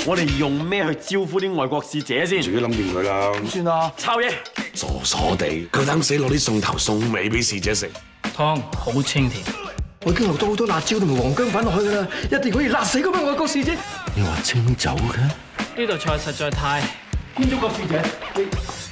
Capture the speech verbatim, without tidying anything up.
我哋用咩去招呼啲外國使者先？ 自己諗掂佢啦。 點算啊？抄嘢！ 傻傻地，夠膽死攞啲餸頭餸尾俾侍者食。 湯好清甜。 我已經落咗好多辣椒同埋黃薑粉落去㗎啦，一定可以辣死嗰班外國使者。 你話清酒嘅？ 呢道菜實在太…… 邊種國使者？你